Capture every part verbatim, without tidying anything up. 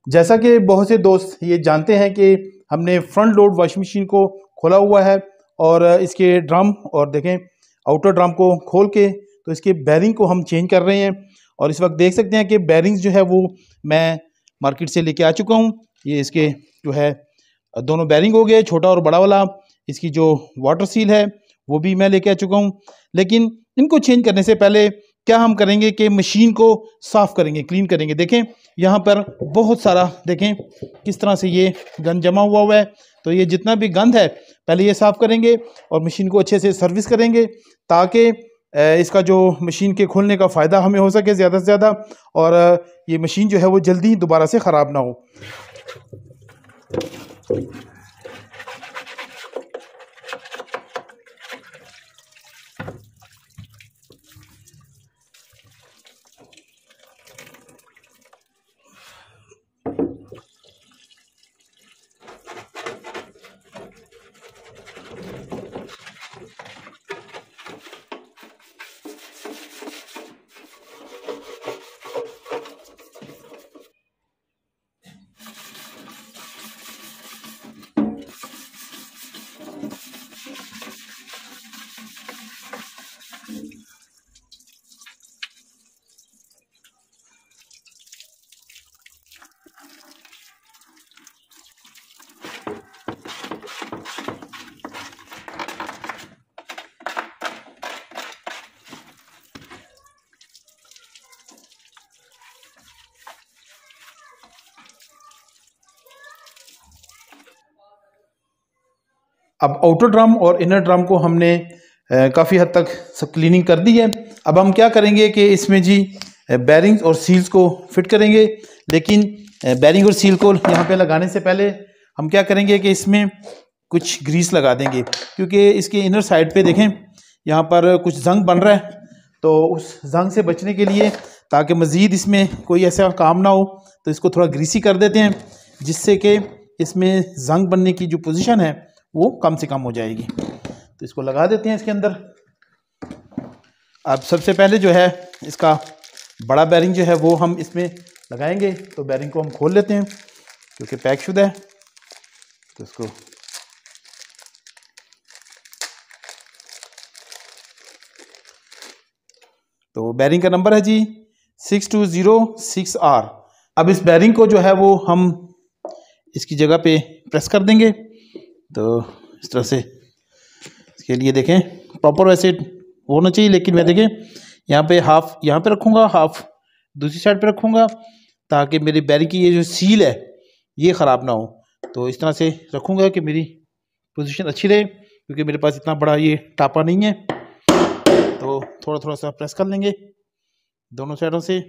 जैसा कि बहुत से दोस्त ये जानते हैं कि हमने फ्रंट लोड वॉशिंग मशीन को खोला हुआ है और इसके ड्रम और देखें आउटर ड्रम को खोल के तो इसके बैरिंग को हम चेंज कर रहे हैं। और इस वक्त देख सकते हैं कि बैरिंग्स जो है वो मैं मार्केट से लेके आ चुका हूँ। ये इसके जो है दोनों बैरिंग हो गए, छोटा और बड़ा वाला। इसकी जो वाटर सील है वो भी मैं लेके आ चुका हूँ। लेकिन इनको चेंज करने से पहले क्या हम करेंगे कि मशीन को साफ़ करेंगे, क्लीन करेंगे। देखें यहाँ पर बहुत सारा, देखें किस तरह से ये गंद जमा हुआ हुआ है। तो ये जितना भी गंद है पहले ये साफ़ करेंगे और मशीन को अच्छे से सर्विस करेंगे ताकि इसका जो मशीन के खोलने का फ़ायदा हमें हो सके ज़्यादा से ज़्यादा, और ये मशीन जो है वो जल्दी दोबारा से ख़राब ना हो। अब आउटर ड्रम और इनर ड्रम को हमने काफ़ी हद तक सब क्लीनिंग कर दी है। अब हम क्या करेंगे कि इसमें जी बैरिंग्स और सील्स को फिट करेंगे। लेकिन बैरिंग और सील को यहाँ पे लगाने से पहले हम क्या करेंगे कि इसमें कुछ ग्रीस लगा देंगे, क्योंकि इसके इनर साइड पे देखें यहाँ पर कुछ जंग बन रहा है। तो उस जंग से बचने के लिए, ताकि मज़ीद इसमें कोई ऐसा काम ना हो, तो इसको थोड़ा ग्रीसी कर देते हैं, जिससे कि इसमें जंग बनने की जो पोजीशन है वो कम से कम हो जाएगी। तो इसको लगा देते हैं इसके अंदर। अब सबसे पहले जो है इसका बड़ा बैरिंग जो है वो हम इसमें लगाएंगे। तो बैरिंग को हम खोल लेते हैं क्योंकि पैक शुदा है। तो इसको तो बैरिंग का नंबर है जी six two zero six R. अब इस बैरिंग को जो है वो हम इसकी जगह पे प्रेस कर देंगे। तो इस तरह से इसके लिए देखें प्रॉपर वैसे होना चाहिए, लेकिन मैं देखें यहाँ पे हाफ यहाँ पे रखूँगा, हाफ दूसरी साइड पे रखूँगा, ताकि मेरी बैरिंग की ये जो सील है ये ख़राब ना हो। तो इस तरह से रखूँगा कि मेरी पोजीशन अच्छी रहे, क्योंकि मेरे पास इतना बड़ा ये टापा नहीं है। तो थोड़ा थोड़ा सा प्रेस कर लेंगे दोनों साइडों से।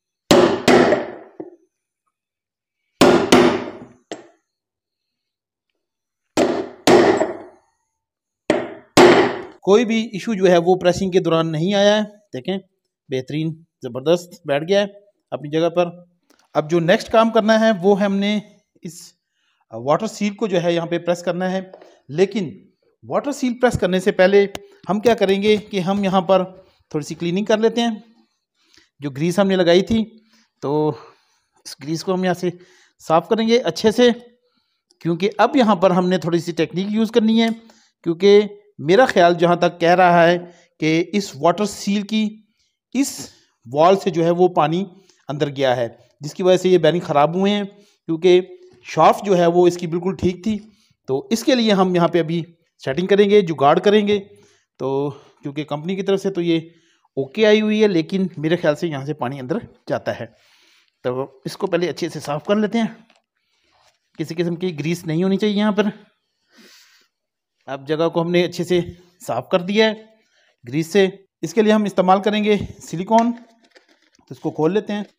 कोई भी इशू जो है वो प्रेसिंग के दौरान नहीं आया है। देखें बेहतरीन ज़बरदस्त बैठ गया है अपनी जगह पर। अब जो नेक्स्ट काम करना है वो है हमने इस वाटर सील को जो है यहाँ पे प्रेस करना है। लेकिन वाटर सील प्रेस करने से पहले हम क्या करेंगे कि हम यहाँ पर थोड़ी सी क्लीनिंग कर लेते हैं। जो ग्रीस हमने लगाई थी तो इस ग्रीस को हम यहाँ से साफ़ करेंगे अच्छे से, क्योंकि अब यहाँ पर हमने थोड़ी सी टेक्निक यूज़ करनी है। क्योंकि मेरा ख्याल जहाँ तक कह रहा है कि इस वाटर सील की इस वॉल से जो है वो पानी अंदर गया है, जिसकी वजह से ये बैरिंग ख़राब हुए हैं। क्योंकि शाफ्ट जो है वो इसकी बिल्कुल ठीक थी। तो इसके लिए हम यहाँ पे अभी सेटिंग करेंगे, जुगाड़ करेंगे। तो क्योंकि कंपनी की तरफ से तो ये ओके आई हुई है, लेकिन मेरे ख्याल से यहाँ से पानी अंदर जाता है। तो इसको पहले अच्छे से साफ़ कर लेते हैं। किसी किस्म की ग्रीस नहीं होनी चाहिए यहाँ पर। अब जगह को हमने अच्छे से साफ़ कर दिया है ग्रीस से। इसके लिए हम इस्तेमाल करेंगे सिलिकॉन। तो इसको खोल लेते हैं।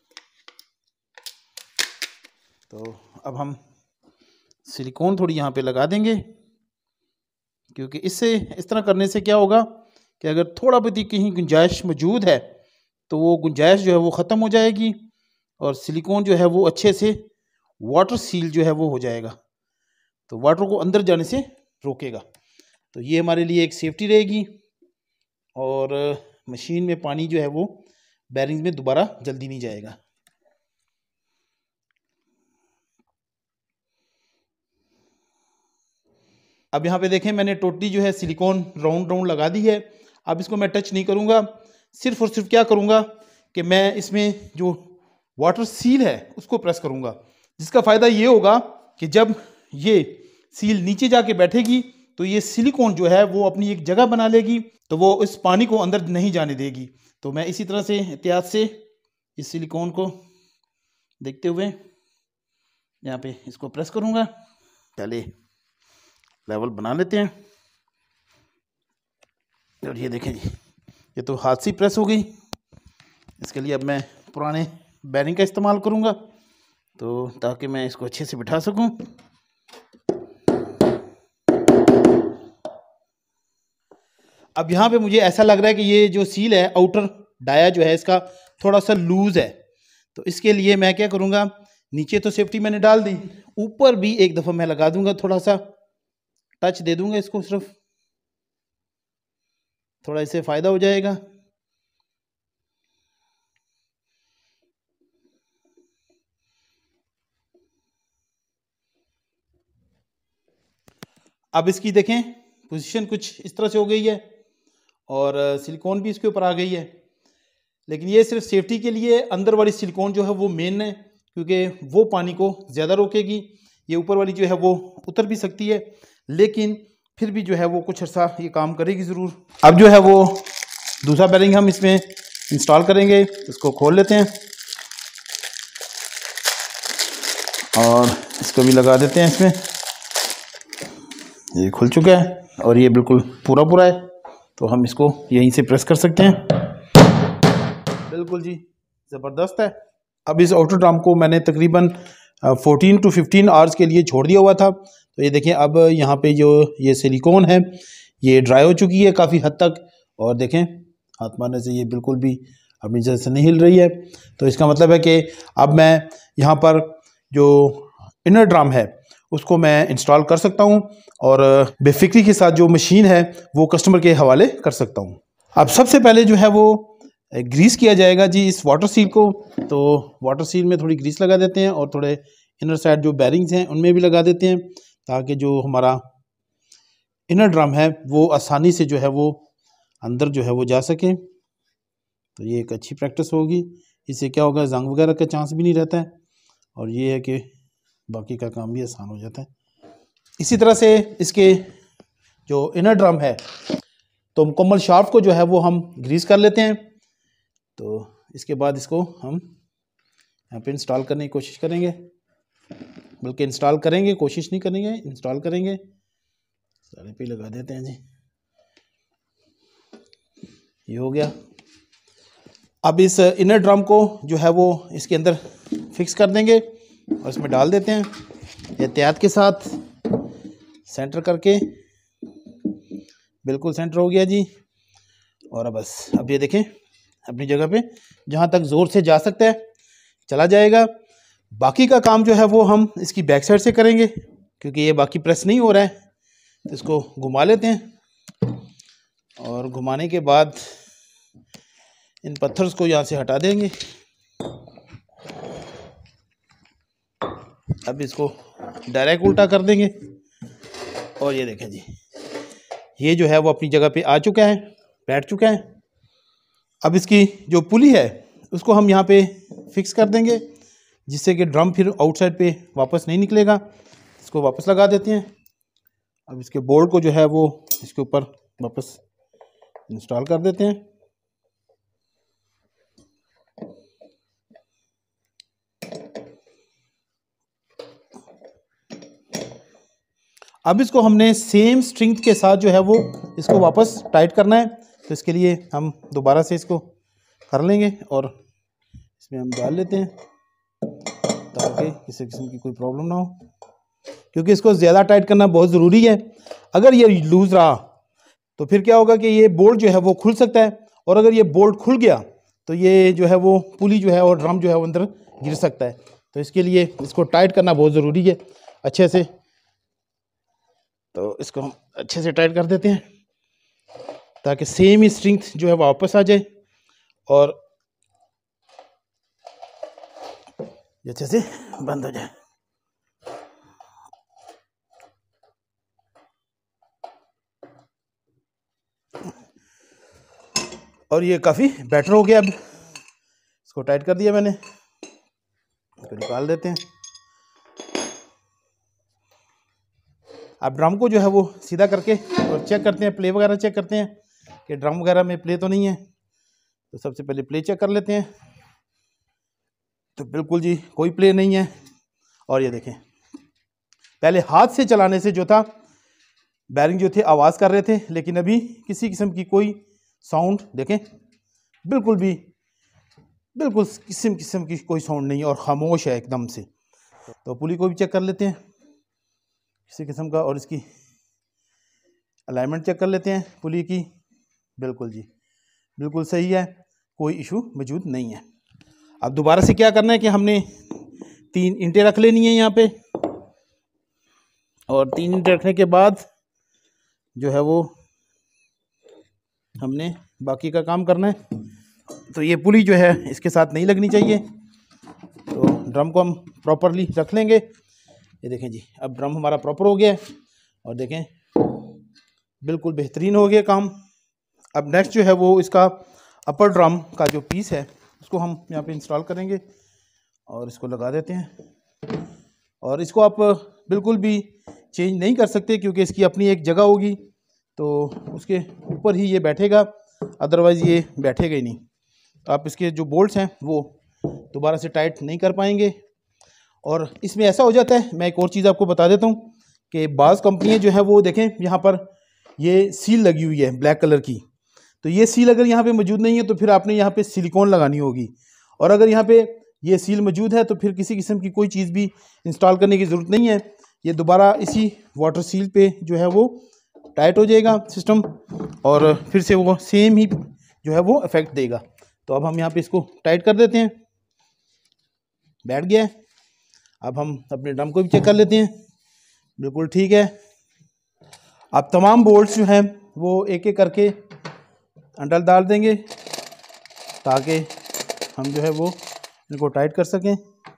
तो अब हम सिलिकॉन थोड़ी यहाँ पे लगा देंगे, क्योंकि इससे इस तरह करने से क्या होगा कि अगर थोड़ा बहुत ही कहीं गुंजाइश मौजूद है तो वो गुंजाइश जो है वो ख़त्म हो जाएगी और सिलिकॉन जो है वो अच्छे से वाटर सील जो है वो हो जाएगा। तो वाटर को अंदर जाने से रोकेगा। तो ये हमारे लिए एक सेफ्टी रहेगी और मशीन में पानी जो है वो बैरिंग में दोबारा जल्दी नहीं जाएगा। अब यहाँ पे देखें मैंने टोटली जो है सिलिकॉन राउंड राउंड लगा दी है। अब इसको मैं टच नहीं करूँगा, सिर्फ और सिर्फ क्या करूँगा कि मैं इसमें जो वाटर सील है उसको प्रेस करूँगा, जिसका फ़ायदा ये होगा कि जब ये सील नीचे जाके बैठेगी तो ये सिलिकॉन जो है वो अपनी एक जगह बना लेगी, तो वो इस पानी को अंदर नहीं जाने देगी। तो मैं इसी तरह से एहतियात से इस सिलिकॉन को देखते हुए यहाँ पे इसको प्रेस करूँगा। पहले लेवल बना लेते हैं और ये देखें जी, ये तो हाथ से प्रेस हो गई। इसके लिए अब मैं पुराने बैरिंग का इस्तेमाल करूँगा तो ताकि मैं इसको अच्छे से बिठा सकूँ। अब यहाँ पे मुझे ऐसा लग रहा है कि ये जो सील है, आउटर डाया जो है इसका थोड़ा सा लूज़ है, तो इसके लिए मैं क्या करूँगा, नीचे तो सेफ्टी मैंने डाल दी, ऊपर भी एक दफ़ा मैं लगा दूंगा, थोड़ा सा टच दे दूंगा इसको, सिर्फ थोड़ा इससे फ़ायदा हो जाएगा। अब इसकी देखें पोजीशन कुछ इस तरह से हो गई है और सिलिकॉन भी इसके ऊपर आ गई है, लेकिन ये सिर्फ सेफ्टी के लिए अंदर वाली सिलिकॉन जो है वो मेन है, क्योंकि वो पानी को ज़्यादा रोकेगी। ये ऊपर वाली जो है वो उतर भी सकती है, लेकिन फिर भी जो है वो कुछ अर्सा ये काम करेगी ज़रूर। अब जो है वो दूसरा बैरिंग हम इसमें इंस्टॉल करेंगे, इसको खोल लेते हैं और इसको भी लगा देते हैं इसमें। ये खुल चुका है और ये बिल्कुल पूरा पूरा है, तो हम इसको यहीं से प्रेस कर सकते हैं। बिल्कुल जी ज़बरदस्त है। अब इस आउटर ड्रम को मैंने तकरीबन फोर्टीन टू फिफ्टीन आवर्स के लिए छोड़ दिया हुआ था, तो ये देखें अब यहाँ पे जो ये सिलिकॉन है ये ड्राई हो चुकी है काफ़ी हद तक, और देखें हाथ मारने से ये बिल्कुल भी अपनी जगह से नहीं हिल रही है। तो इसका मतलब है कि अब मैं यहाँ पर जो इनर ड्रम है उसको मैं इंस्टॉल कर सकता हूँ और बेफिक्री के साथ जो मशीन है वो कस्टमर के हवाले कर सकता हूँ। अब सबसे पहले जो है वो ग्रीस किया जाएगा जी इस वाटर सील को, तो वाटर सील में थोड़ी ग्रीस लगा देते हैं और थोड़े इनर साइड जो बैरिंग्स हैं उनमें भी लगा देते हैं, ताकि जो हमारा इनर ड्रम है वो आसानी से जो है वो अंदर जो है वो जा सके। तो ये एक अच्छी प्रैक्टिस होगी, इससे क्या होगा जंग वगैरह का चांस भी नहीं रहता है, और ये है कि बाकी का काम भी आसान हो जाता है। इसी तरह से इसके जो इनर ड्रम है तो मुकम्मल शाफ्ट को जो है वो हम ग्रीस कर लेते हैं। तो इसके बाद इसको हम यहाँ पे इंस्टॉल करने की कोशिश करेंगे, बल्कि इंस्टॉल करेंगे, कोशिश नहीं करेंगे, इंस्टॉल करेंगे। सारे पे लगा देते हैं जी, ये हो गया। अब इस इनर ड्रम को जो है वो इसके अंदर फिक्स कर देंगे और इसमें डाल देते हैं एहतियात के साथ, सेंटर करके। बिल्कुल सेंटर हो गया जी। और अब बस अब ये देखें अपनी जगह पे जहाँ तक ज़ोर से जा सकता है चला जाएगा। बाकी का काम जो है वो हम इसकी बैक साइड से करेंगे, क्योंकि ये बाकी प्रेस नहीं हो रहा है। तो इसको घुमा लेते हैं और घुमाने के बाद इन पत्थर्स को यहाँ से हटा देंगे। अब इसको डायरेक्ट उल्टा कर देंगे और ये देखें जी, ये जो है वो अपनी जगह पे आ चुका है, बैठ चुका है। अब इसकी जो पुली है उसको हम यहाँ पे फिक्स कर देंगे, जिससे कि ड्रम फिर आउटसाइड पे वापस नहीं निकलेगा। इसको वापस लगा देते हैं। अब इसके बोल्ट को जो है वो इसके ऊपर वापस इंस्टॉल कर देते हैं। अब इसको हमने सेम स्ट्रिंग के साथ जो है वो इसको वापस टाइट करना है, तो इसके लिए हम दोबारा से इसको कर लेंगे और इसमें हम डाल लेते हैं ताकि किसी किस्म की कोई प्रॉब्लम ना हो, क्योंकि इसको ज़्यादा टाइट करना बहुत ज़रूरी है। अगर ये लूज़ रहा तो फिर क्या होगा कि ये बोल्ट जो है वो खुल सकता है, और अगर ये बोल्ट खुल गया तो ये जो है वो पुली जो है और ड्रम जो है वो अंदर गिर सकता है। तो इसके लिए इसको टाइट करना बहुत ज़रूरी है अच्छे से। तो इसको हम अच्छे से टाइट कर देते हैं ताकि सेम ही स्ट्रेंथ जो है वापस आ जाए और अच्छे से बंद हो जाए। और ये काफ़ी बेटर हो गया। अब इसको टाइट कर दिया मैंने, इसको निकाल देते हैं। अब ड्रम को जो है वो सीधा करके और चेक करते हैं, प्ले वगैरह चेक करते हैं कि ड्रम वगैरह में प्ले तो नहीं है। तो सबसे पहले प्ले चेक कर लेते हैं। तो बिल्कुल जी कोई प्ले नहीं है। और ये देखें, पहले हाथ से चलाने से जो था बैरिंग जो थे आवाज़ कर रहे थे, लेकिन अभी किसी किस्म की कोई साउंड देखें, बिल्कुल भी बिल्कुल किस्म किस्म की कोई साउंड नहीं है और खामोश है एकदम से। तो पुली को भी चेक कर लेते हैं किसी किस्म का, और इसकी अलाइनमेंट चेक कर लेते हैं पुली की। बिल्कुल जी बिल्कुल सही है, कोई इशू मौजूद नहीं है। अब दोबारा से क्या करना है कि हमने तीन ईंटें रख लेनी है यहाँ पे, और तीन ईंटें रखने के बाद जो है वो हमने बाकी का काम करना है। तो ये पुली जो है इसके साथ नहीं लगनी चाहिए। तो ड्रम को हम प्रॉपरली रख लेंगे। ये देखें जी, अब ड्रम हमारा प्रॉपर हो गया है और देखें बिल्कुल बेहतरीन हो गया काम। अब नेक्स्ट जो है वो इसका अपर ड्रम का जो पीस है उसको हम यहाँ पे इंस्टॉल करेंगे और इसको लगा देते हैं। और इसको आप बिल्कुल भी चेंज नहीं कर सकते क्योंकि इसकी अपनी एक जगह होगी, तो उसके ऊपर ही ये बैठेगा, अदरवाइज़ ये बैठेगा ही नहीं। तो आप इसके जो बोल्ट्स हैं वो दोबारा से टाइट नहीं कर पाएंगे। और इसमें ऐसा हो जाता है, मैं एक और चीज़ आपको बता देता हूँ कि बाज़ कंपनियाँ जो है वो देखें यहाँ पर ये सील लगी हुई है ब्लैक कलर की। तो ये सील अगर यहाँ पे मौजूद नहीं है तो फिर आपने यहाँ पे सिलिकॉन लगानी होगी, और अगर यहाँ पे ये सील मौजूद है तो फिर किसी किस्म की कोई चीज़ भी इंस्टॉल करने की ज़रूरत नहीं है। ये दोबारा इसी वाटर सील पे जो है वो टाइट हो जाएगा सिस्टम, और फिर से वो सेम ही जो है वो इफेक्ट देगा। तो अब हम यहाँ पे इसको टाइट कर देते हैं, बैठ गया है। अब हम अपने ड्रम को भी चेक कर लेते हैं, बिल्कुल ठीक है। अब तमाम बोल्ट्स जो हैं वो एक एक करके अंदर डाल देंगे ताकि हम जो है वो इनको टाइट कर सकें।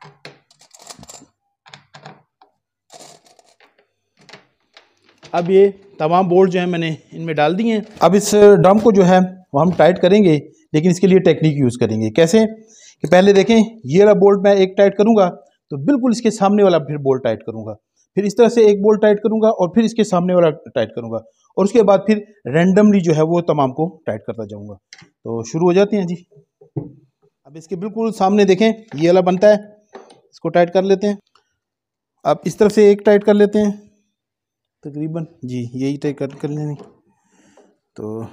अब ये तमाम बोल्ट जो है मैंने इनमें डाल दिए हैं। अब इस ड्रम को जो है वो हम टाइट करेंगे, लेकिन इसके लिए टेक्निक यूज़ करेंगे। कैसे कि पहले देखें, ये वाला बोल्ट मैं एक टाइट करूँगा तो बिल्कुल इसके सामने वाला फिर बोल्ट टाइट करूँगा, फिर इस तरह से एक बोल्ट टाइट करूँगा और फिर इसके सामने वाला टाइट करूँगा, और उसके बाद फिर रैंडमली जो है वो तमाम को टाइट करता जाऊँगा। तो शुरू हो जाते हैं जी। अब इसके बिल्कुल सामने देखें ये वाला बनता है, इसको टाइट कर लेते हैं। अब इस तरफ से एक टाइट कर लेते हैं तकरीबन जी, यही टाइट कर कर लेंगे। तो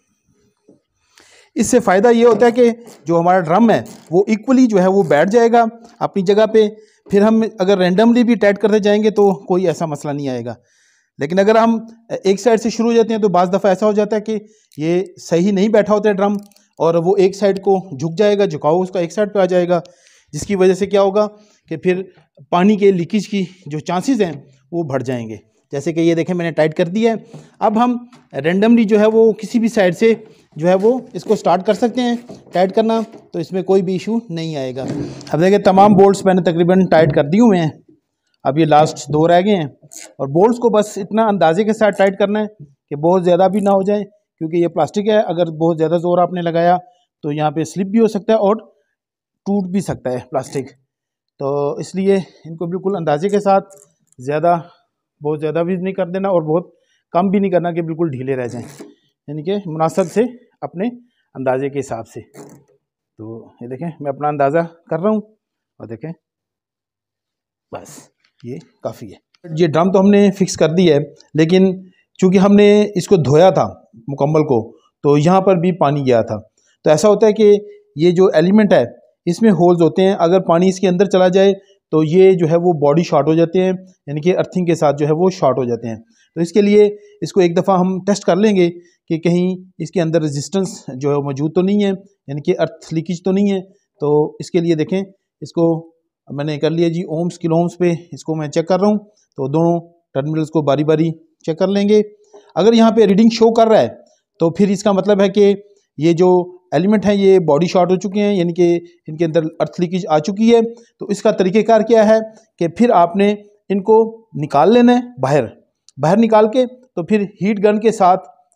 इससे फ़ायदा ये होता है कि जो हमारा ड्रम है वो इक्वली जो है वो बैठ जाएगा अपनी जगह पे। फिर हम अगर रैंडमली भी टाइट करते जाएंगे तो कोई ऐसा मसला नहीं आएगा। लेकिन अगर हम एक साइड से शुरू हो जाते हैं तो बाज़ दफ़ा ऐसा हो जाता है कि ये सही नहीं बैठा होता है ड्रम, और वो एक साइड को झुक जाएगा, झुकाव उसका एक साइड पे आ जाएगा, जिसकी वजह से क्या होगा कि फिर पानी के लीकेज की जो चांसेस हैं वो बढ़ जाएंगे। जैसे कि ये देखें मैंने टाइट कर दिया है। अब हम रैंडमली जो है वो किसी भी साइड से जो है वो इसको स्टार्ट कर सकते हैं टाइट करना, तो इसमें कोई भी इशू नहीं आएगा। अब देखिए तमाम बोल्ट्स मैंने तकरीबन टाइट कर दिए हुए हैं, अब ये लास्ट दो रह गए हैं। और बोल्ट्स को बस इतना अंदाजे के साथ टाइट करना है कि बहुत ज़्यादा भी ना हो जाए, क्योंकि ये प्लास्टिक है, अगर बहुत ज़्यादा ज़ोर आपने लगाया तो यहाँ पे स्लिप भी हो सकता है और टूट भी सकता है प्लास्टिक। तो इसलिए इनको बिल्कुल अंदाजे के साथ, ज़्यादा बहुत ज़्यादा भी नहीं कर देना और बहुत कम भी नहीं करना कि बिल्कुल ढीले रह जाएं, यानी कि मुनासिब से अपने अंदाजे के हिसाब से। तो ये देखें मैं अपना अंदाज़ा कर रहा हूँ और देखें बस ये काफ़ी है। ये ड्रम तो हमने फिक्स कर दी है, लेकिन चूँकि हमने इसको धोया था मुकम्मल को, तो यहाँ पर भी पानी गया था। तो ऐसा होता है कि ये जो एलिमेंट है इसमें होल्स होते हैं, अगर पानी इसके अंदर चला जाए तो ये जो है वो बॉडी शॉर्ट हो जाते हैं, यानी कि अर्थिंग के साथ जो है वो शॉर्ट हो जाते हैं। तो इसके लिए इसको एक दफ़ा हम टेस्ट कर लेंगे कि कहीं इसके अंदर रेजिस्टेंस जो है मौजूद तो नहीं है, यानी कि अर्थ लीकेज तो नहीं है। तो इसके लिए देखें, इसको मैंने कर लिया जी ओम्स किलो ओम्स पे इसको मैं चेक कर रहा हूँ। तो दोनों टर्मिनल्स को बारी बारी चेक कर लेंगे। अगर यहाँ पे रीडिंग शो कर रहा है तो फिर इसका मतलब है कि ये जो एलिमेंट हैं ये बॉडी शॉर्ट हो चुके हैं, यानी कि इनके अंदर अर्थ लीकेज आ चुकी है। तो इसका तरीक़ेकार क्या है कि फिर आपने इनको निकाल लेना है बाहर बाहर निकाल के, तो फिर हीट गन के साथ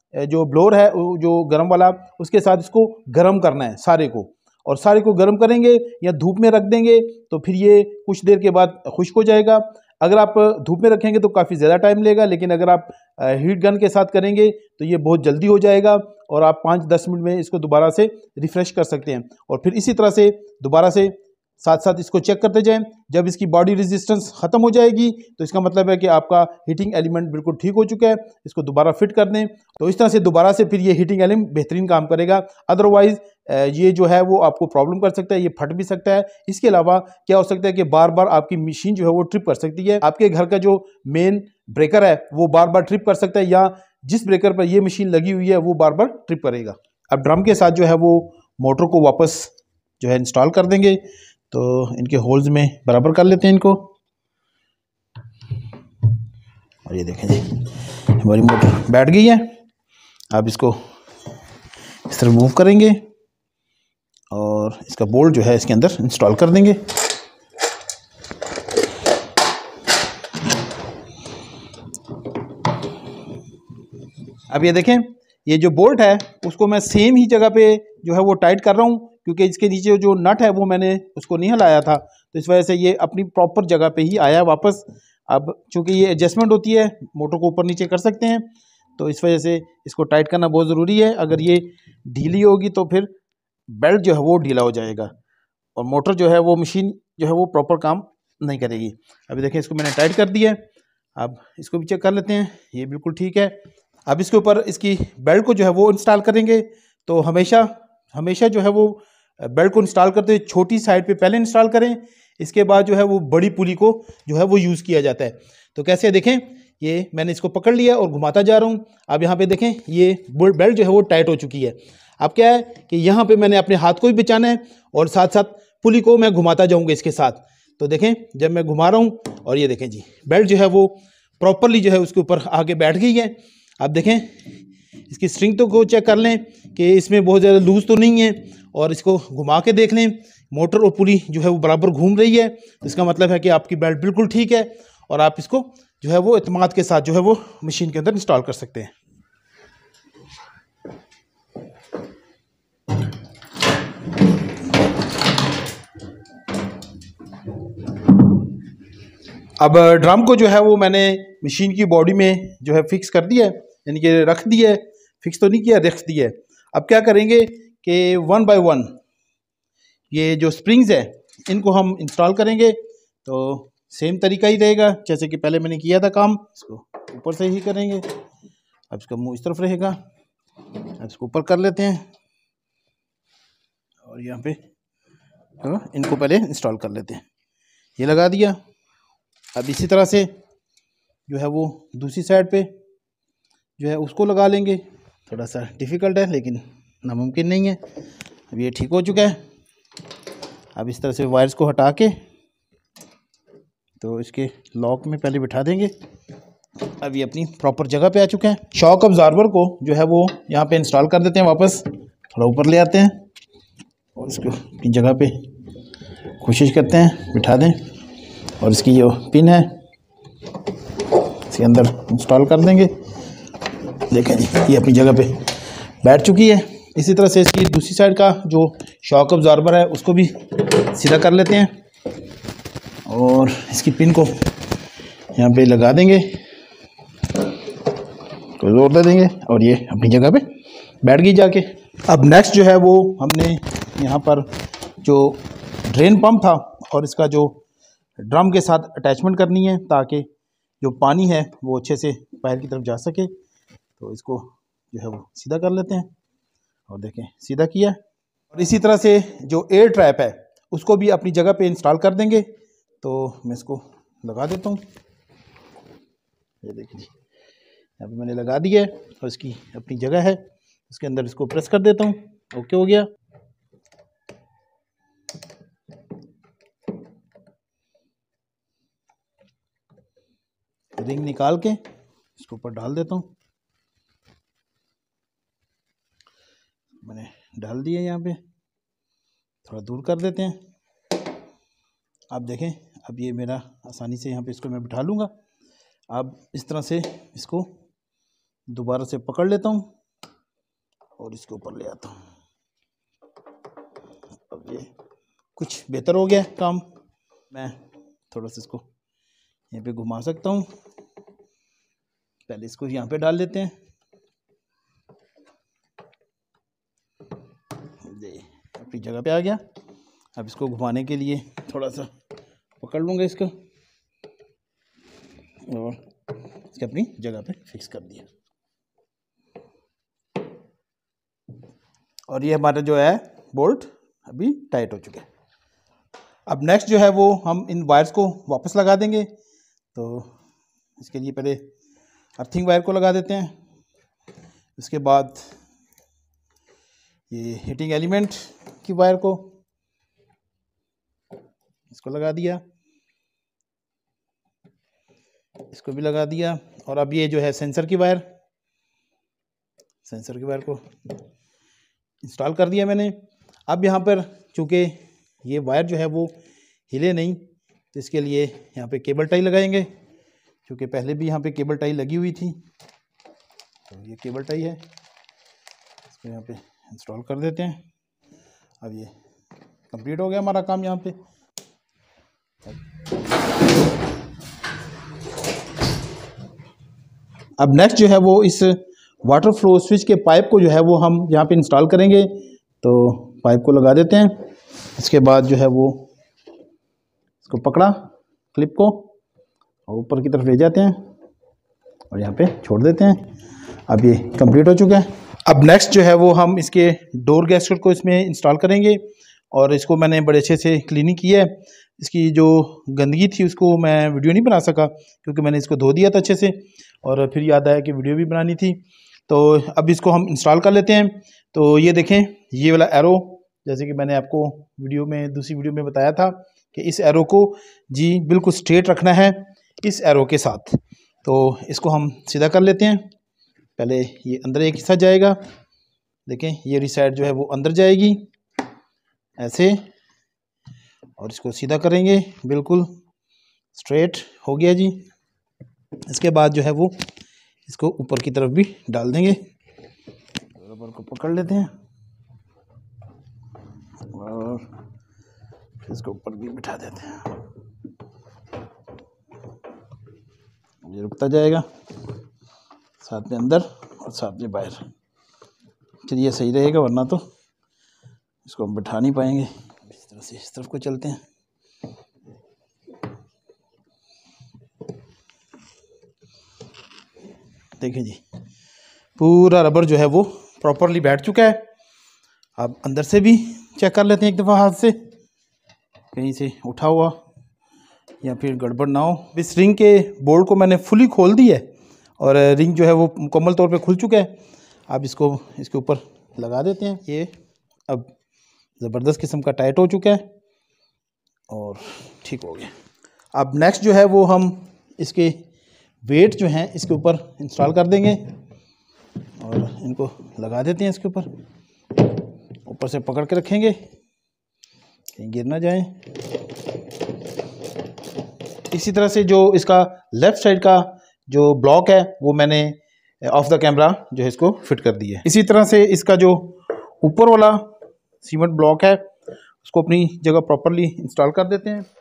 जो ब्लोअर है जो गर्म वाला, उसके साथ इसको गर्म करना है सारे को, और सारे को गर्म करेंगे या धूप में रख देंगे तो फिर ये कुछ देर के बाद खुश्क हो जाएगा। अगर आप धूप में रखेंगे तो काफ़ी ज़्यादा टाइम लेगा, लेकिन अगर आप हीट गन के साथ करेंगे तो ये बहुत जल्दी हो जाएगा और आप पाँच दस मिनट में इसको दोबारा से रिफ़्रेश कर सकते हैं। और फिर इसी तरह से दोबारा से साथ साथ इसको चेक करते जाएं। जब इसकी बॉडी रेजिस्टेंस ख़त्म हो जाएगी तो इसका मतलब है कि आपका हीटिंग एलिमेंट बिल्कुल ठीक हो चुका है। इसको दोबारा फिट कर दें तो इस तरह से दोबारा से फिर ये हीटिंग एलिमेंट बेहतरीन काम करेगा। अदरवाइज़ ये जो है वो आपको प्रॉब्लम कर सकता है, ये फट भी सकता है। इसके अलावा क्या हो सकता है कि बार बार आपकी मशीन जो है वो ट्रिप कर सकती है। आपके घर का जो मेन ब्रेकर है वो बार बार ट्रिप कर सकता है, या जिस ब्रेकर पर ये मशीन लगी हुई है वो बार बार ट्रिप करेगा। अब ड्रम के साथ जो है वो मोटर को वापस जो है इंस्टॉल कर देंगे। तो इनके होल्स में बराबर कर लेते हैं इनको, और ये देखें जी हमारी मोटर बैठ गई है। अब इसको इस तरह मूव करेंगे और इसका बोल्ट जो है इसके अंदर इंस्टॉल कर देंगे। अब ये देखें ये जो बोल्ट है उसको मैं सेम ही जगह पे जो है वो टाइट कर रहा हूँ, क्योंकि इसके नीचे जो नट है वो मैंने उसको नहीं हिलाया था, तो इस वजह से ये अपनी प्रॉपर जगह पे ही आया वापस। अब चूँकि ये एडजस्टमेंट होती है, मोटर को ऊपर नीचे कर सकते हैं, तो इस वजह से इसको टाइट करना बहुत ज़रूरी है। अगर ये ढीली होगी तो फिर बेल्ट जो है वो ढीला हो जाएगा और मोटर जो है वो मशीन जो है वो प्रॉपर काम नहीं करेगी। अभी देखें इसको मैंने टाइट कर दिया है। अब इसको भी चेक कर लेते हैं, ये बिल्कुल ठीक है। अब इसके ऊपर इसकी बेल्ट को जो है वो इंस्टॉल करेंगे। तो हमेशा हमेशा जो है वो बेल्ट को इंस्टॉल करते हुए छोटी साइड पे पहले इंस्टॉल करें, इसके बाद जो है वो बड़ी पुली को जो है वो यूज़ किया जाता है। तो कैसे देखें, ये मैंने इसको पकड़ लिया और घुमाता जा रहा हूँ। अब यहाँ पे देखें ये बेल्ट जो है वो टाइट हो चुकी है। अब क्या है कि यहाँ पे मैंने अपने हाथ को भी बचाना है और साथ साथ पुली को मैं घुमाता जाऊँगा इसके साथ। तो देखें जब मैं घुमा रहा हूँ और ये देखें जी बेल्ट जो है वो प्रॉपरली जो है उसके ऊपर आके बैठ गई है। अब देखें इसकी स्ट्रिंग तो को चेक कर लें कि इसमें बहुत ज़्यादा लूज़ तो नहीं है, और इसको घुमा के देख लें मोटर और पुली जो है वो बराबर घूम रही है। तो इसका मतलब है कि आपकी बेल्ट बिल्कुल ठीक है और आप इसको जो है वो इत्मीनान के साथ जो है वो मशीन के अंदर इंस्टॉल कर सकते हैं। अब ड्रम को जो है वो मैंने मशीन की बॉडी में जो है फिक्स कर दिया है, यानी कि रख दिया है, फिक्स तो नहीं किया, रख दिया है। अब क्या करेंगे कि वन बाय वन ये जो स्प्रिंग्स है इनको हम इंस्टॉल करेंगे। तो सेम तरीका ही रहेगा जैसे कि पहले मैंने किया था काम। इसको ऊपर से ही करेंगे। अब इसका मुंह इस तरफ रहेगा। अब इसको ऊपर कर लेते हैं और यहाँ पे हाँ, इनको पहले इंस्टॉल कर लेते हैं। ये लगा दिया। अब इसी तरह से जो है वो दूसरी साइड पे जो है उसको लगा लेंगे। थोड़ा सा डिफ़िकल्ट है लेकिन नामुमकिन नहीं है। अब ये ठीक हो चुका है। अब इस तरह से वायर्स को हटा के तो इसके लॉक में पहले बिठा देंगे। अब ये अपनी प्रॉपर जगह पे आ चुके हैं। शॉक अब्जॉर्बर को जो है वो यहाँ पे इंस्टॉल कर देते हैं। वापस थोड़ा ऊपर ले आते हैं और इसको अपनी जगह पे कोशिश करते हैं बिठा दें, और इसकी जो पिन है इसके अंदर इंस्टॉल कर देंगे। देखें जी ये अपनी जगह पे बैठ चुकी है। इसी तरह से इसकी दूसरी साइड का जो शॉक अब्जॉर्बर है उसको भी सीधा कर लेते हैं और इसकी पिन को यहाँ पे लगा देंगे, तो जोर दे देंगे और ये अपनी जगह पे बैठ गई जाके। अब नेक्स्ट जो है वो हमने यहाँ पर जो ड्रेन पंप था और इसका जो ड्रम के साथ अटैचमेंट करनी है ताकि जो पानी है वो अच्छे से बाहर की तरफ जा सके। तो इसको जो है वो सीधा कर लेते हैं और देखें सीधा किया। और इसी तरह से जो एयर ट्रैप है उसको भी अपनी जगह पे इंस्टॉल कर देंगे। तो मैं इसको लगा देता हूँ। ये देखिए जी यहाँ पे मैंने लगा दिया है और इसकी अपनी जगह है, इसके अंदर इसको प्रेस कर देता हूँ। ओके हो गया। रिंग निकाल के इसके ऊपर डाल देता हूँ। मैंने डाल दिया यहाँ पे, थोड़ा दूर कर देते हैं। आप देखें अब ये मेरा आसानी से यहाँ पे इसको मैं बिठा लूँगा। अब इस तरह से इसको दोबारा से पकड़ लेता हूँ और इसके ऊपर ले आता हूँ। अब ये कुछ बेहतर हो गया काम। मैं थोड़ा सा इसको यहाँ पे घुमा सकता हूँ। पहले इसको यहाँ पे डाल देते हैं। ये अपनी जगह पे आ गया। अब इसको घुमाने के लिए थोड़ा सा पकड़ लूँगा इसका और इसके अपनी जगह पे फिक्स कर दिया। और ये हमारा जो है बोल्ट अभी टाइट हो चुका है। अब नेक्स्ट जो है वो हम इन वायर्स को वापस लगा देंगे। तो इसके लिए पहले अर्थिंग वायर को लगा देते हैं। इसके बाद ये हीटिंग एलिमेंट की वायर को इसको लगा दिया, इसको भी लगा दिया। और अब ये जो है सेंसर की वायर, सेंसर की वायर को इंस्टॉल कर दिया मैंने। अब यहाँ पर चूँकि ये वायर जो है वो हिले नहीं, तो इसके लिए यहाँ पे केबल टाई लगाएंगे। क्योंकि पहले भी यहाँ पे केबल टाई लगी हुई थी, तो ये केबल टाई है, इसको यहाँ पे इंस्टॉल कर देते हैं। अब ये कंप्लीट हो गया हमारा काम यहाँ पे। अब नेक्स्ट जो है वो इस वाटर फ्लो स्विच के पाइप को जो है वो हम यहाँ पे इंस्टॉल करेंगे। तो पाइप को लगा देते हैं। इसके बाद जो है वो इसको पकड़ा क्लिप को और ऊपर की तरफ ले जाते हैं और यहाँ पे छोड़ देते हैं। अब ये कंप्लीट हो चुका है। अब नेक्स्ट जो है वो हम इसके डोर गैस्केट को इसमें इंस्टॉल करेंगे और इसको मैंने बड़े अच्छे से क्लीनिंग की है। इसकी जो गंदगी थी उसको मैं वीडियो नहीं बना सका क्योंकि मैंने इसको धो दिया था अच्छे से और फिर याद आया कि वीडियो भी बनानी थी। तो अब इसको हम इंस्टॉल कर लेते हैं। तो ये देखें, ये वाला एरो, जैसे कि मैंने आपको वीडियो में दूसरी वीडियो में बताया था कि इस एरो को जी बिल्कुल स्ट्रेट रखना है इस एरो के साथ। तो इसको हम सीधा कर लेते हैं। पहले ये अंदर एक हिस्सा जाएगा, देखें ये वाली साइड जो है वो अंदर जाएगी ऐसे, और इसको सीधा करेंगे, बिल्कुल स्ट्रेट हो गया जी। इसके बाद जो है वो इसको ऊपर की तरफ भी डाल देंगे। रबर को पकड़ लेते हैं और इसको ऊपर भी बिठा देते हैं। ये रुकता जाएगा, साथ में अंदर और साथ में बाहर। चलिए सही रहेगा, वरना तो इसको हम बिठा नहीं पाएंगे। इस तरह से इस तरफ को चलते हैं। देखें जी, पूरा रबर जो है वो प्रॉपरली बैठ चुका है। अब अंदर से भी चेक कर लेते हैं एक दफ़ा हाथ से, कहीं से उठा हुआ या फिर गड़बड़ ना हो। इस रिंग के बोल्ट को मैंने फुली खोल दी है और रिंग जो है वो मुकम्मल तौर पे खुल चुका है। अब इसको इसके ऊपर लगा देते हैं। ये अब ज़बरदस्त किस्म का टाइट हो चुका है और ठीक हो गया। अब नेक्स्ट जो है वो हम इसके वेट जो हैं इसके ऊपर इंस्टॉल कर देंगे और इनको लगा देते हैं इसके ऊपर। ऊपर से पकड़ के रखेंगे, कहीं गिर ना जाए। इसी तरह से जो इसका लेफ़्ट साइड का जो ब्लॉक है वो मैंने ऑफ द कैमरा जो है इसको फिट कर दिया है। इसी तरह से इसका जो ऊपर वाला सीमेंट ब्लॉक है उसको अपनी जगह प्रॉपरली इंस्टॉल कर देते हैं।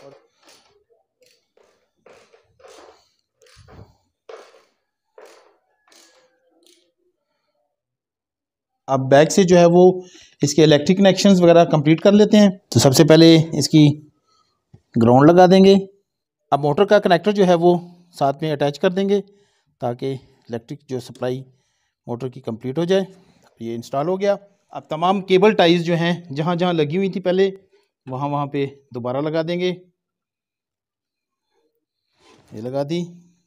अब बैक से जो है वो इसके इलेक्ट्रिक कनेक्शंस वगैरह कंप्लीट कर लेते हैं। तो सबसे पहले इसकी ग्राउंड लगा देंगे। अब मोटर का कनेक्टर जो है वो साथ में अटैच कर देंगे ताकि इलेक्ट्रिक जो सप्लाई मोटर की कंप्लीट हो जाए। ये इंस्टॉल हो गया। अब तमाम केबल टाइज जो हैं जहाँ जहाँ लगी हुई थी पहले, वहाँ वहाँ पे दोबारा लगा देंगे। ये लगा दी।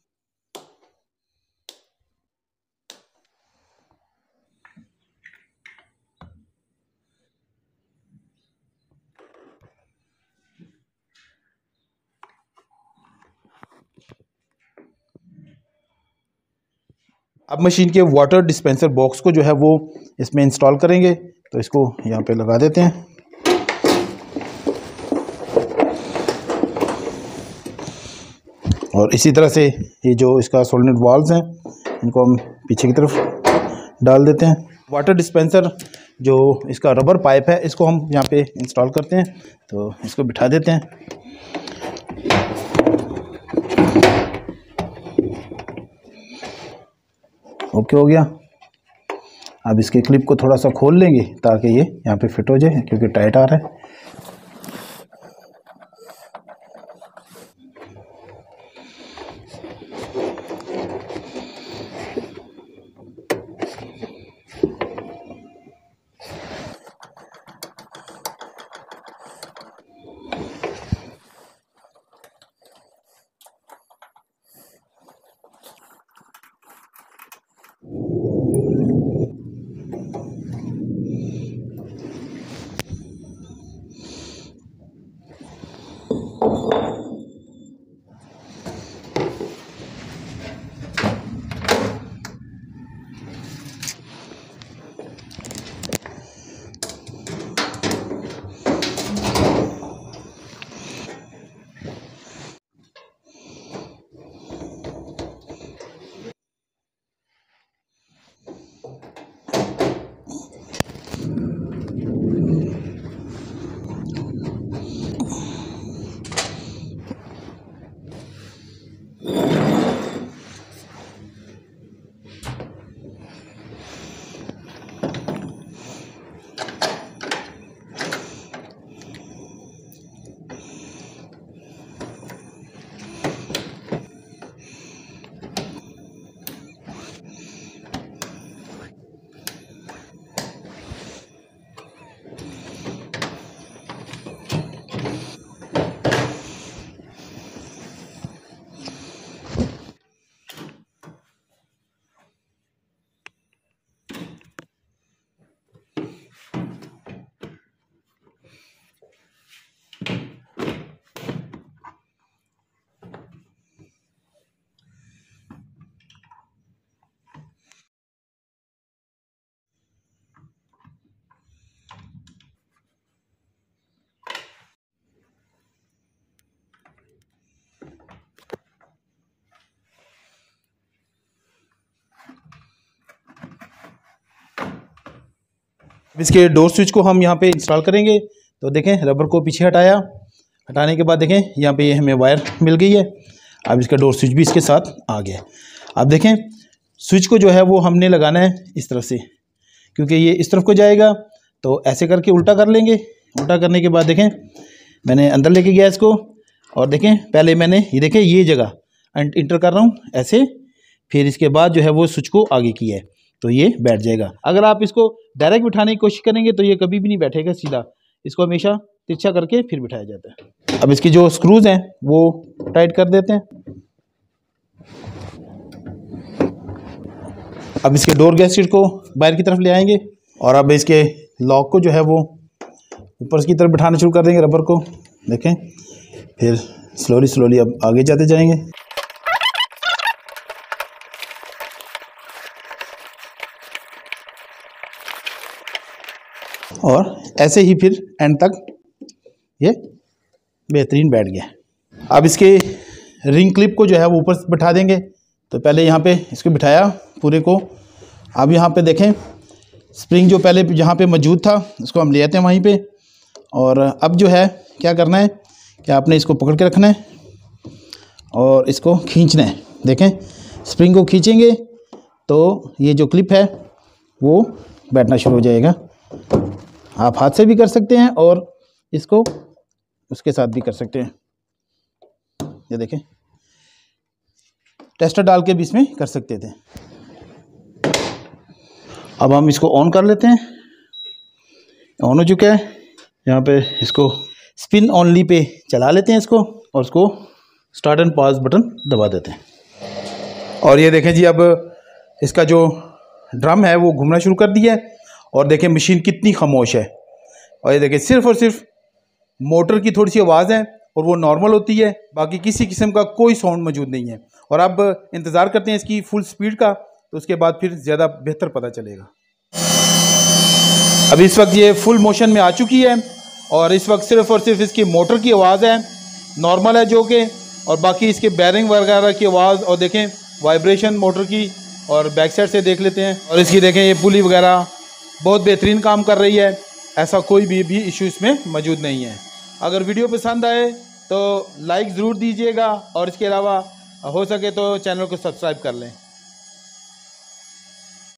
अब मशीन के वाटर डिस्पेंसर बॉक्स को जो है वो इसमें इंस्टॉल करेंगे। तो इसको यहाँ पे लगा देते हैं। और इसी तरह से ये जो इसका सोलनट वाल्व्स हैं इनको हम पीछे की तरफ डाल देते हैं। वाटर डिस्पेंसर जो इसका रबर पाइप है इसको हम यहाँ पे इंस्टॉल करते हैं, तो इसको बिठा देते हैं। ओके हो गया। अब इसके क्लिप को थोड़ा सा खोल लेंगे ताकि ये यहाँ पे फिट हो जाए, क्योंकि टाइट आ रहा है। इसके डोर स्विच को हम यहाँ पे इंस्टॉल करेंगे। तो देखें, रबर को पीछे हटाया, हटाने के बाद देखें यहाँ पे ये हमें वायर मिल गई है। अब इसका डोर स्विच भी इसके साथ आ गया। अब देखें, स्विच को जो है वो हमने लगाना है इस तरफ से, क्योंकि ये इस तरफ को जाएगा। तो ऐसे करके उल्टा कर लेंगे। उल्टा करने के बाद देखें मैंने अंदर लेके गया इसको, और देखें पहले मैंने ये देखें ये जगह इंटर कर रहा हूँ ऐसे, फिर इसके बाद जो है वो स्विच को आगे किया है, तो ये बैठ जाएगा। अगर आप इसको डायरेक्ट बिठाने की कोशिश करेंगे तो ये कभी भी नहीं बैठेगा सीधा, इसको हमेशा तिरछा करके फिर बिठाया जाता है। अब इसकी जो स्क्रूज हैं वो टाइट कर देते हैं। अब इसके डोर गैस्केट को बाहर की तरफ ले आएंगे, और अब इसके लॉक को जो है वो ऊपर की तरफ बिठाना शुरू कर देंगे रबर को। देखें, फिर स्लोली स्लोली अब आगे जाते जाएंगे। और ऐसे ही फिर एंड तक ये बेहतरीन बैठ गया। अब इसके रिंग क्लिप को जो है वो ऊपर बिठा देंगे। तो पहले यहाँ पे इसको बिठाया पूरे को। अब यहाँ पे देखें स्प्रिंग जो पहले जहाँ पे मौजूद था उसको हम ले आते हैं वहीं पे। और अब जो है क्या करना है कि आपने इसको पकड़ के रखना है और इसको खींचना है। देखें, स्प्रिंग को खींचेंगे तो ये जो क्लिप है वो बैठना शुरू हो जाएगा। आप हाथ से भी कर सकते हैं और इसको उसके साथ भी कर सकते हैं। ये देखें, टेस्टर डाल के भी इसमें कर सकते थे। अब हम इसको ऑन कर लेते हैं। ऑन हो चुका है। यहाँ पे इसको स्पिन ऑनली पे चला लेते हैं इसको, और उसको स्टार्ट एंड पॉज बटन दबा देते हैं। और ये देखें जी, अब इसका जो ड्रम है वो घूमना शुरू कर दिया है। और देखें मशीन कितनी खामोश है। और ये देखें सिर्फ और सिर्फ मोटर की थोड़ी सी आवाज़ है और वो नॉर्मल होती है, बाकी किसी किस्म का कोई साउंड मौजूद नहीं है। और अब इंतज़ार करते हैं इसकी फुल स्पीड का, तो उसके बाद फिर ज़्यादा बेहतर पता चलेगा। अब इस वक्त ये फुल मोशन में आ चुकी है और इस वक्त सिर्फ और सिर्फ इसकी मोटर की आवाज़ है, नॉर्मल है जो कि, और बाकी इसके बैरिंग वगैरह की आवाज़। और देखें वाइब्रेशन मोटर की, और बैक साइड से देख लेते हैं। और इसकी देखें ये पुली वगैरह बहुत बेहतरीन काम कर रही है, ऐसा कोई भी भी इशू इसमें मौजूद नहीं है। अगर वीडियो पसंद आए तो लाइक ज़रूर दीजिएगा और इसके अलावा हो सके तो चैनल को सब्सक्राइब कर लें।